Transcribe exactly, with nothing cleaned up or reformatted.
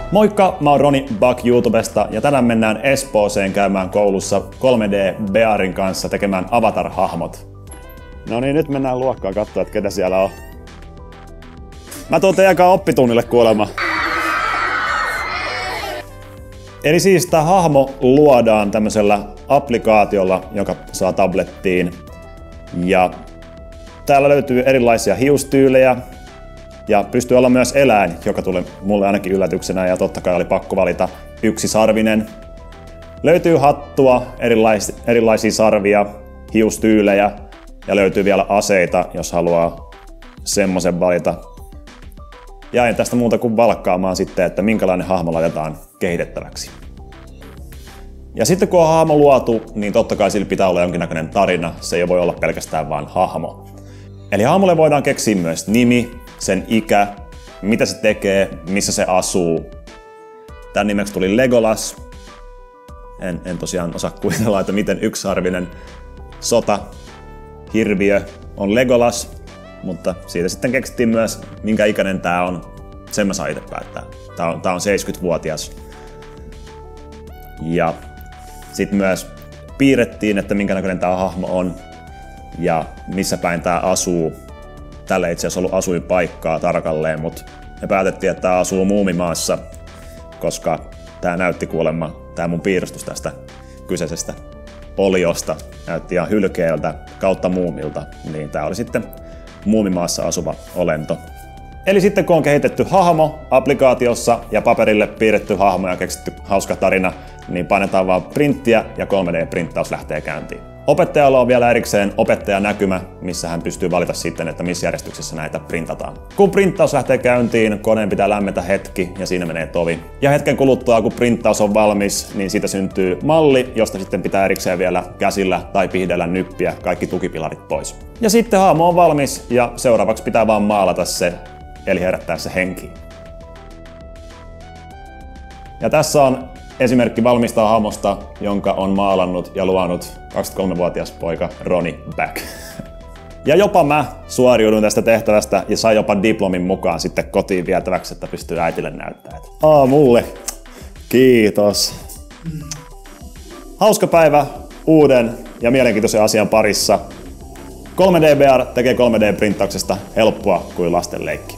Moikka, mä oon Roni Buck YouTubesta ja tänään mennään Espooseen käymään koulussa kolme D Bearin kanssa tekemään Avatar-hahmot. No niin, nyt mennään luokkaan katsoa, että ketä siellä on. Mä tuon teidänkaan oppitunnille kuulemma. Eli siis tää hahmo luodaan tämmöisellä applikaatiolla, joka saa tablettiin. Ja täällä löytyy erilaisia hiustyylejä. Ja pystyy olla myös eläin, joka tuli mulle ainakin yllätyksenä ja totta kai oli pakko valita yksisarvinen. Löytyy hattua, erilais, erilaisia sarvia, hiustyylejä ja löytyy vielä aseita, jos haluaa semmoisen valita. Jäin tästä muuta kuin valkkaamaan sitten, että minkälainen hahmo laitetaan kehitettäväksi. Ja sitten kun on hahmo luotu, niin totta kai sillä pitää olla jonkinnäköinen tarina, se ei voi olla pelkästään vain hahmo. Eli hahmolle voidaan keksiä myös nimi, sen ikä, mitä se tekee, missä se asuu. Tän nimeksi tuli Legolas. En, en tosiaan osaa kuvitella, että miten yksisarvinen sota hirviö on Legolas, mutta siitä sitten keksittiin myös, minkä ikäinen tää on. Sen mä saan itse päättää. Tää on, tää on seitsemänkymmentävuotias. Ja sitten myös piirrettiin, että minkä näköinen tää hahmo on ja missä päin tää asuu. Tällä ei itse asiassa ollut asuinpaikkaa tarkalleen, mutta me päätettiin, että tää asuu Muumimaassa, koska tää näytti kuulemma, tää mun piirustus tästä kyseisestä oliosta näytti ihan hylkeeltä kautta muumilta, niin tää oli sitten Muumimaassa asuva olento. Eli sitten kun on kehitetty hahmo applikaatiossa ja paperille piirretty hahmo ja keksitty hauska tarina, niin painetaan vaan printtiä ja kolme D-printtaus lähtee käyntiin. Opettajalla on vielä erikseen opettajanäkymä, missä hän pystyy valita sitten, että missä järjestyksessä näitä printataan. Kun printtaus lähtee käyntiin, koneen pitää lämmetä hetki ja siinä menee tovi. Ja hetken kuluttua, kun printtaus on valmis, niin siitä syntyy malli, josta sitten pitää erikseen vielä käsillä tai pihdellä nyppiä kaikki tukipilarit pois. Ja sitten hahmo on valmis ja seuraavaksi pitää vaan maalata se, eli herättää se henkiin. Ja tässä on esimerkki valmista hahmosta, jonka on maalannut ja luonut kaksikymmentäkolmevuotias poika Roni Buck. Ja jopa mä suoriudun tästä tehtävästä ja sain jopa diplomin mukaan sitten kotiin vietäväksi, että pystyy äitille näyttämään. Aa, mulle. Kiitos. Hauska päivä uuden ja mielenkiintoisen asian parissa. kolme D B R tekee kolme D-printtauksesta helppoa kuin lasten leikki.